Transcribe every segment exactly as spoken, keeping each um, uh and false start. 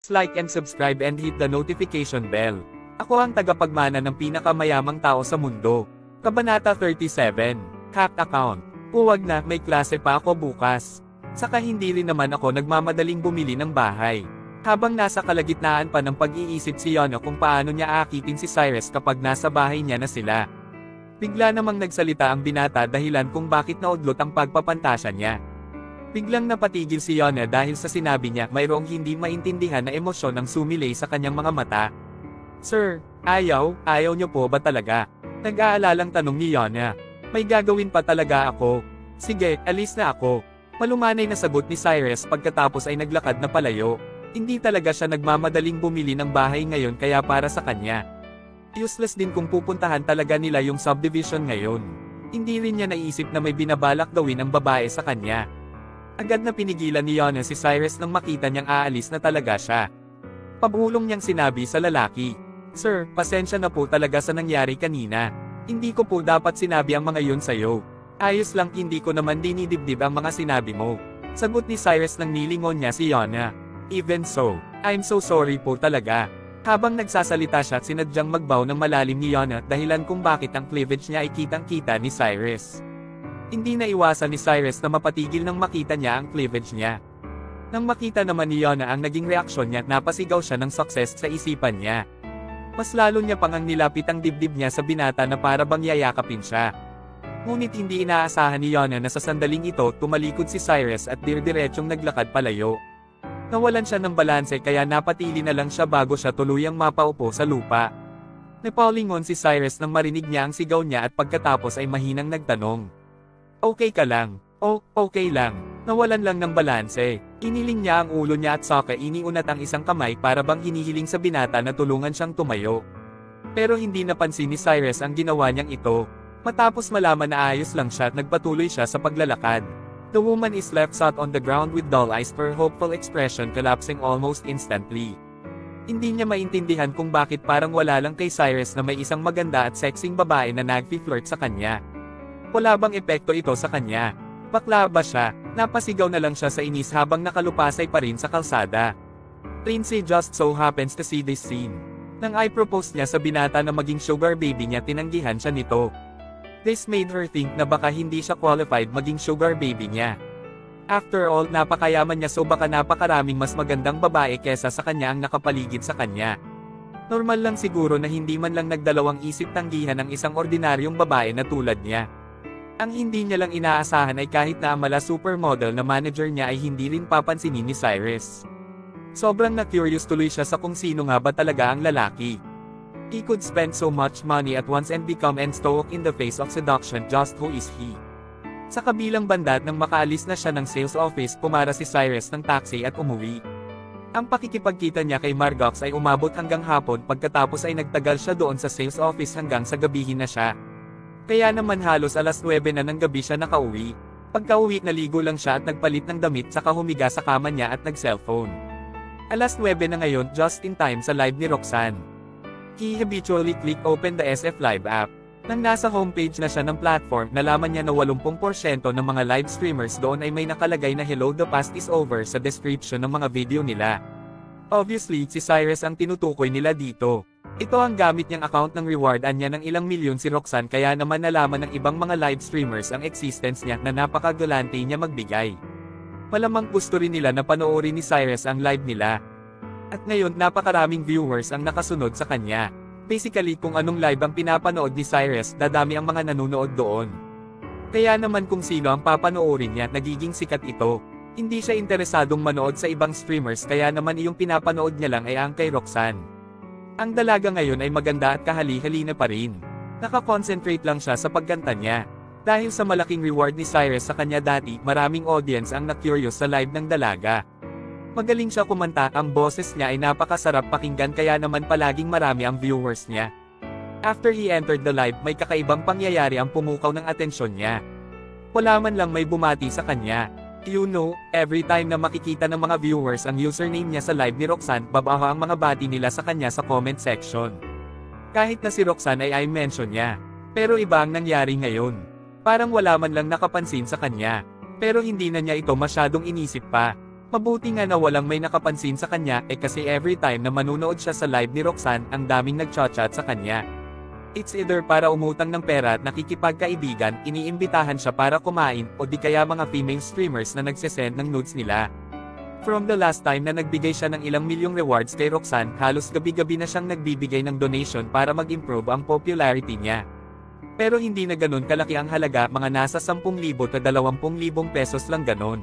Like and subscribe and hit the notification bell. Ako ang tagapagmana ng pinakamayamang tao sa mundo. Kabanata thirty-seven. Hacked account. Huwag na, may klase pa ako bukas. Saka hindi rin naman ako nagmamadaling bumili ng bahay. Habang nasa kalagitnaan pa ng pag-iisip si Yona kung paano niya akitin si Cyrus kapag nasa bahay niya na sila. Bigla namang nagsalita ang binata dahilan kung bakit naudlot ang pagpapantasya niya. Biglang napatigil si Yona dahil sa sinabi niya mayroong hindi maintindihan na emosyon ang sumilay sa kanyang mga mata. Sir, ayaw, ayaw niyo po ba talaga? Nag-aalalang tanong ni Yona. May gagawin pa talaga ako. Sige, alis na ako. Malumanay na sagot ni Cyrus pagkatapos ay naglakad na palayo. Hindi talaga siya nagmamadaling bumili ng bahay ngayon kaya para sa kanya. Useless din kung pupuntahan talaga nila yung subdivision ngayon. Hindi rin niya naisip na may binabalak gawin ang babae sa kanya. Agad na pinigilan ni Yona si Cyrus nang makita niyang aalis na talaga siya. Pabulong niyang sinabi sa lalaki, Sir, pasensya na po talaga sa nangyari kanina. Hindi ko po dapat sinabi ang mga yun sa'yo. Ayos lang, hindi ko naman dinidibdib ang mga sinabi mo. Sagot ni Cyrus nang nilingon niya si Yona. Even so, I'm so sorry po talaga. Habang nagsasalita siya, sinadyang magbaw ng malalim ni Yona dahilan kung bakit ang cleavage niya ay kitang-kita ni Cyrus. Hindi na iwasan ni Cyrus na mapatigil nang makita niya ang cleavage niya. Nang makita naman ni Yona ang naging reaksyon niya, napasigaw siya ng success sa isipan niya. Mas lalo niya pang ang nilapit ang dibdib niya sa binata na para bang yayakapin siya. Ngunit hindi inaasahan ni Yona na sa sandaling ito tumalikod si Cyrus at dir-diretsyong naglakad palayo. Nawalan siya ng balanse kaya napatili na lang siya bago siya tuluyang mapaupo sa lupa. Napaulingon si Cyrus nang marinig niya ang sigaw niya at pagkatapos ay mahinang nagtanong. Okay ka lang? Oh, okay lang. Nawalan lang ng balanse. Iniling niya ang ulo niya at saka iniunat ang isang kamay para bang hinihiling sa binata na tulungan siyang tumayo. Pero hindi napansin ni Cyrus ang ginawa niyang ito. Matapos malaman na ayos lang siya, nagpatuloy siya sa paglalakad. The woman is left sat on the ground with dull eyes, her hopeful expression collapsing almost instantly. Hindi niya maintindihan kung bakit parang wala lang kay Cyrus na may isang maganda at sexing babae na nagfi-flirt sa kanya. Wala bang epekto ito sa kanya? Bakla ba siya? Napasigaw na lang siya sa inis habang nakalupasay pa rin sa kalsada. Lindsay just so happens to see this scene. Nang i-propose niya sa binata na maging sugar baby niya, tinanggihan siya nito. This made her think na baka hindi siya qualified maging sugar baby niya. After all, napakayaman niya, so baka napakaraming mas magandang babae kesa sa kanya ang nakapaligid sa kanya. Normal lang siguro na hindi man lang nagdalawang isip tanggihan ang isang ordinaryong babae na tulad niya. Ang hindi niya lang inaasahan ay kahit na ang mala supermodel na manager niya ay hindi rin papansinin ni Cyrus. Sobrang na-curious tuloy siya sa kung sino nga ba talaga ang lalaki. He could spend so much money at once and become and stoic in the face of seduction, just who is he? Sa kabilang banda, nang makaalis na siya ng sales office, pumara si Cyrus ng taxi at umuwi. Ang pakikipagkita niya kay Margox ay umabot hanggang hapon, pagkatapos ay nagtagal siya doon sa sales office hanggang sa gabihin na siya. Kaya naman halos alas nuwebe na ng gabi siya nakauwi. Pagka-uwi, naligo lang siya at nagpalit ng damit, saka humiga sa kama niya at nag-cellphone. alas nuwebe na ngayon, just in time sa live ni Roxanne. He habitually click open the S F Live app. Nang nasa homepage na siya ng platform, nalaman niya na eighty percent ng mga live streamers doon ay may nakalagay na "Hello, the past is over" sa description ng mga video nila. Obviously, si Cyrus ang tinutukoy nila dito. Ito ang gamit niyang account ng rewardan niya ng ilang milyon si Roxanne, kaya naman nalaman ng ibang mga live streamers ang existence niya na napakagalante niya magbigay. Malamang gusto rin nila na panoorin ni Cyrus ang live nila. At ngayon napakaraming viewers ang nakasunod sa kanya. Basically, kung anong live ang pinapanood ni Cyrus, dadami ang mga nanonood doon. Kaya naman kung sino ang papanoorin niya, nagiging sikat ito. Hindi siya interesadong manood sa ibang streamers, kaya naman iyong pinapanood niya lang ay ang kay Roxanne. Ang dalaga ngayon ay maganda at kahali-hali na pa rin. Nakakonsentrate lang siya sa pagkanta niya. Dahil sa malaking reward ni Cyrus sa kanya dati, maraming audience ang na-curious sa live ng dalaga. Magaling siya kumanta, ang boses niya ay napakasarap pakinggan, kaya naman palaging marami ang viewers niya. After he entered the live, may kakaibang pangyayari ang pumukaw ng atensyon niya. Wala man lang may bumati sa kanya. You know, every time na makikita ng mga viewers ang username niya sa live ni Roxanne, babaha ang mga bati nila sa kanya sa comment section. Kahit na si Roxanne ay i-mention niya. Pero iba ang nangyari ngayon. Parang wala man lang nakapansin sa kanya. Pero hindi na niya ito masyadong inisip pa. Mabuti nga na walang may nakapansin sa kanya eh kasi every time na manunood siya sa live ni Roxanne ang daming nagchat-chat sa kanya. It's either para umutang ng pera at nakikipagkaibigan, iniimbitahan siya para kumain o di kaya mga female streamers na nagsesend ng nudes nila. From the last time na nagbigay siya ng ilang milyong rewards kay Roxanne, halos gabi-gabi na siyang nagbibigay ng donation para mag-improve ang popularity niya. Pero hindi na ganun kalaki ang halaga, mga nasa sampung libo to dalawampu libong pesos lang ganun.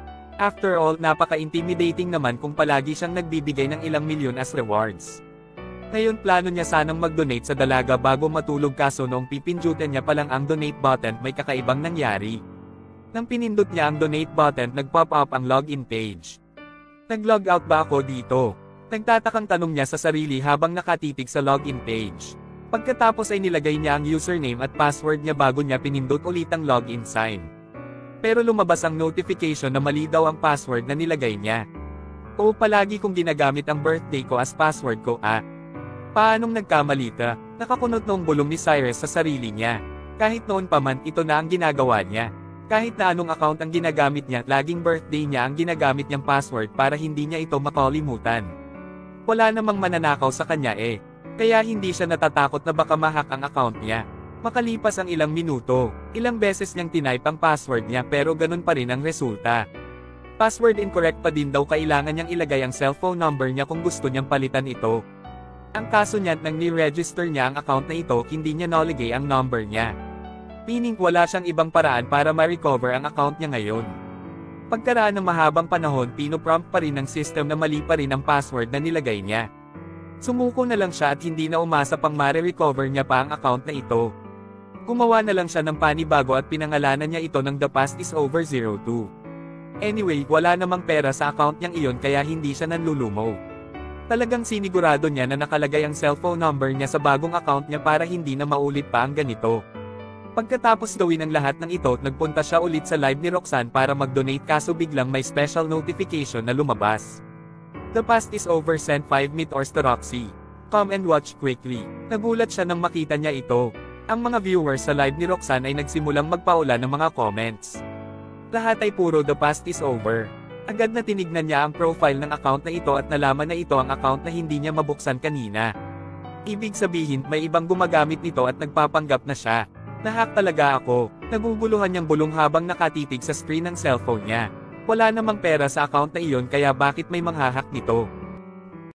After all, napaka-intimidating naman kung palagi siyang nagbibigay ng ilang milyon as rewards. Ngayon plano niya sanang mag-donate sa dalaga bago matulog kaso noong pipindutin niya palang ang donate button may kakaibang nangyari. Nang pinindot niya ang donate button, nag-pop up ang login page. Nag-log out ba ako dito? Nagtatakang tanong niya sa sarili habang nakatitig sa login page. Pagkatapos ay nilagay niya ang username at password niya bago niya pinindot ulit ang login sign. Pero lumabas ang notification na mali daw ang password na nilagay niya. O palagi kong ginagamit ang birthday ko as password ko ah. Paanong nagkamali ka? Nakakunot noong bulong ni Cyrus sa sarili niya. Kahit noon pa man, ito na ang ginagawa niya. Kahit na anong account ang ginagamit niya, laging birthday niya ang ginagamit niyang password para hindi niya ito makalimutan. Wala namang mananakaw sa kanya eh. Kaya hindi siya natatakot na baka ma-hack ang account niya. Makalipas ang ilang minuto, ilang beses niyang tinype ang password niya pero ganun pa rin ang resulta. Password incorrect pa din daw, kailangan niyang ilagay ang cellphone number niya kung gusto niyang palitan ito. Ang kaso niya, nang ni-register niya ang account na ito, hindi niya nalagay ang number niya. Meaning wala siyang ibang paraan para ma-recover ang account niya ngayon. Pagkaraan ng mahabang panahon, pinoprompt pa rin ng system na mali pa rin ang password na nilagay niya. Sumuko na lang siya at hindi na umasa pang ma-recover niya pa ang account na ito. Gumawa na lang siya ng panibago at pinangalanan niya ito ng The Past is Over zero two. Anyway, wala namang pera sa account niyang iyon kaya hindi siya nanlulumo. Talagang sinigurado niya na nakalagay ang cellphone number niya sa bagong account niya para hindi na maulit pa ang ganito. Pagkatapos gawin ang lahat ng ito, nagpunta siya ulit sa live ni Roxanne para mag-donate kaso biglang may special notification na lumabas. The Past is Over sent five meteors to Roxy. Come and watch quickly. Nagulat siya nang makita niya ito. Ang mga viewers sa live ni Roxanne ay nagsimulang magpaula ng mga comments. Lahat ay puro The Past is Over. Agad na tinignan niya ang profile ng account na ito at nalaman na ito ang account na hindi niya mabuksan kanina. Ibig sabihin, may ibang gumagamit nito at nagpapanggap na siya. Nahack talaga ako. Naguguluhan niyang bulong habang nakatitig sa screen ng cellphone niya. Wala namang pera sa account na iyon kaya bakit may manghahack nito?